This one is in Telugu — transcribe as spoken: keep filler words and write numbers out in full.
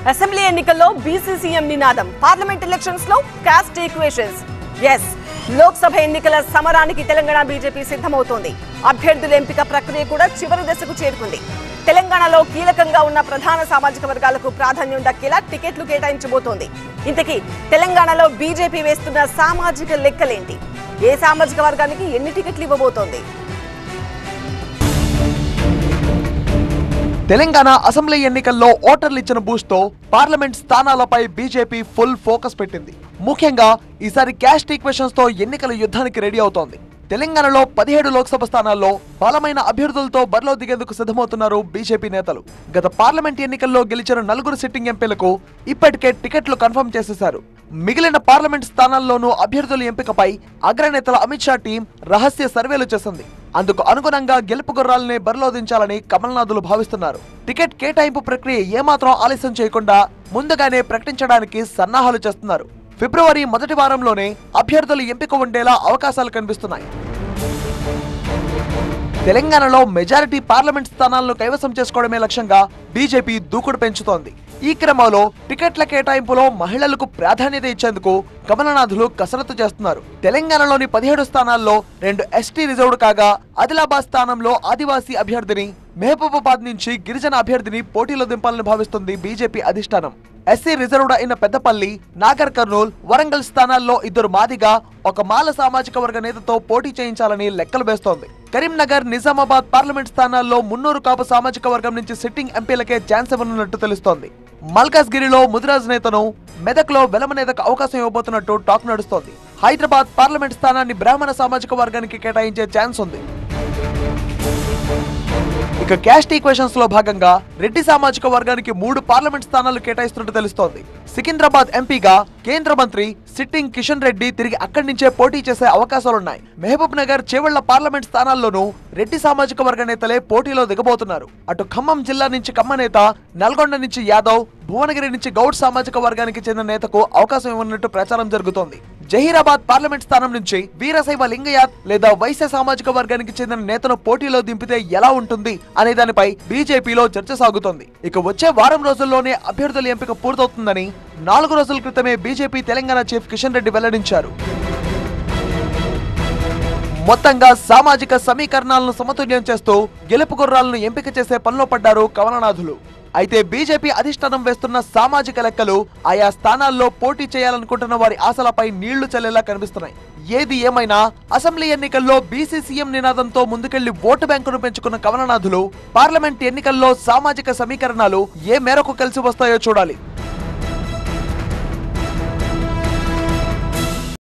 అసెంబ్లీ ఎన్నికల్లో బీసీసీఎం నినాదం, పార్లమెంట్ ఎలక్షన్స్ లో కాస్ట్ ఈక్వేషన్స్. ఎస్, లోక్సభ ఎన్నికల సమరానికి తెలంగాణ బీజేపీ సిద్ధమవుతోంది. అభ్యర్థుల ఎంపిక ప్రక్రియ కూడా చివరి దశకు చేరుకుంది. తెలంగాణలో కీలకంగా ఉన్న ప్రధాన సామాజిక వర్గాలకు ప్రాధాన్యం దక్కేలా టికెట్లు కేటాయించబోతోంది. ఇంతకీ తెలంగాణలో బీజేపీ వేస్తున్న సామాజిక లెక్కలేంటి? ఏ సామాజిక వర్గానికి ఎన్ని టికెట్లు ఇవ్వబోతోంది? తెలంగాణ అసెంబ్లీ ఎన్నికల్లో ఓటర్లు ఇచ్చిన బూస్ట్ తో పార్లమెంట్ స్థానాలపై బీజేపీ ఫుల్ ఫోకస్ పెట్టింది. ముఖ్యంగా ఈసారి క్యాస్ట్ ఈక్వేషన్స్ తో ఎన్నికల యుద్ధానికి రెడీ అవుతోంది. తెలంగాణలో పదిహేడు లోక్సభ స్థానాల్లో బలమైన అభ్యర్థులతో బరిలో దిగేందుకు సిద్ధమవుతున్నారు బీజేపీ నేతలు. గత పార్లమెంట్ ఎన్నికల్లో గెలిచిన నలుగురు సిట్టింగ్ ఎంపీలకు ఇప్పటికే టికెట్లు కన్ఫర్మ్ చేసేశారు. మిగిలిన పార్లమెంట్ స్థానాల్లోనూ అభ్యర్థుల ఎంపికపై అగ్రనేతల అమిత్ షా టీం రహస్య సర్వేలు చేసింది. అందుకు అనుగుణంగా గెలుపు గుర్రాలనే బరిలో దించాలని కమల్నాథులు భావిస్తున్నారు. టికెట్ కేటాయింపు ప్రక్రియ ఏమాత్రం ఆలస్యం చేయకుండా ముందుగానే ప్రకటించడానికి సన్నాహాలు చేస్తున్నారు. ఫిబ్రవరి మొదటి వారంలోనే అభ్యర్థుల ఎంపిక ఉండేలా అవకాశాలు కనిపిస్తున్నాయి. తెలంగాణలో మెజారిటీ పార్లమెంట్ స్థానాలను కైవసం చేసుకోవడమే లక్ష్యంగా బీజేపీ దూకుడు పెంచుతోంది. ఈ క్రమంలో టికెట్ల కేటాయింపులో మహిళలకు ప్రాధాన్యత ఇచ్చేందుకు కమలనాథులు కసరత్తు చేస్తున్నారు. తెలంగాణలోని పదిహేడు స్థానాల్లో రెండు ఎస్టీ రిజర్వ్డ్ కాగా ఆదిలాబాద్ స్థానంలో ఆదివాసీ అభ్యర్థిని, మహబూబాబాద్ నుంచి గిరిజన అభ్యర్థిని పోటీలో దింపాలని భావిస్తుంది బీజేపీ అధిష్టానం. ఎస్సీ రిజర్వ్డ్ అయిన పెద్దపల్లి, నాగర్ కర్నూల్, వరంగల్ స్థానాల్లో ఇద్దరు మాదిగా, ఒక మాల సామాజిక వర్గ నేతతో పోటీ చేయించాలని లెక్కలు వేస్తోంది. కరీంనగర్, నిజామాబాద్ పార్లమెంట్ స్థానాల్లో మున్నూరు కాపు సామాజిక వర్గం నుంచి సిట్టింగ్ ఎంపీలకే ఛాన్స్ ఇవ్వనున్నట్టు తెలుస్తోంది. మల్కాజ్గిరిలో ముదిరాజ్ నేతను, మెదక్లో వెలమ నేతకు అవకాశం ఇవ్వబోతున్నట్టు టాక్ నడుస్తోంది. హైదరాబాద్ పార్లమెంట్ స్థానాన్ని బ్రాహ్మణ సామాజిక వర్గానికి కేటాయించే ఛాన్స్ ఉంది. ఇక క్యాస్ట్ ఈక్వేషన్స్ లో భాగంగా రెడ్డి సామాజిక వర్గానికి మూడు పార్లమెంట్ స్థానాలు కేటాయిస్తున్నట్టు తెలుస్తోంది. సికింద్రాబాద్ ఎంపీగా కేంద్ర మంత్రి సిట్టింగ్ కిషన్ రెడ్డి తిరిగి అక్కడి నుంచే పోటీ చేసే అవకాశాలున్నాయి. మహబూబ్ నగర్, చేవెళ్ల పార్లమెంట్ స్థానాల్లోనూ రెడ్డి సామాజిక వర్గ నేతలే పోటీలో దిగబోతున్నారు. అటు ఖమ్మం జిల్లా నుంచి కమ్మ నేత, నల్గొండ నుంచి యాదవ్, భువనగిరి నుంచి గౌడ్ సామాజిక వర్గానికి చెందిన నేతకు అవకాశం ఇవ్వనున్నట్టు ప్రచారం జరుగుతోంది. జహీరాబాద్ పార్లమెంట్ స్థానం నుంచి వీరశైవ లింగయాత్ లేదా వైశ్య సామాజిక వర్గానికి చెందిన నేతను పోటీలో దింపితే ఎలా ఉంటుంది అనే దానిపై బీజేపీలో చర్చ సాగుతోంది. ఇక వచ్చే వారం రోజుల్లోనే అభ్యర్థుల ఎంపిక పూర్తవుతుందని నాలుగు రోజుల క్రితమే బీజేపీ తెలంగాణ చీఫ్ కిషన్ రెడ్డి వెల్లడించారు. మొత్తంగా సామాజిక సమీకరణాలను సమతుల్యం చేస్తూ గెలుపు గుర్రాలను ఎంపిక చేసే పనిలో పడ్డారు కమలనాథులు. అయితే బీజేపీ అధిష్టానం వేస్తున్న సామాజిక లెక్కలు ఆయా స్థానాల్లో పోటీ చేయాలనుకుంటున్న వారి ఆశలపై నీళ్లు చల్లేలా కనిపిస్తున్నాయి. ఏది ఏమైనా అసెంబ్లీ ఎన్నికల్లో బీసీసీఎం నినాదంతో ముందుకెళ్లి ఓటు బ్యాంకును పెంచుకున్న కమలనాథులు పార్లమెంట్ ఎన్నికల్లో సామాజిక సమీకరణాలు ఏ మేరకు కలిసి వస్తాయో చూడాలి.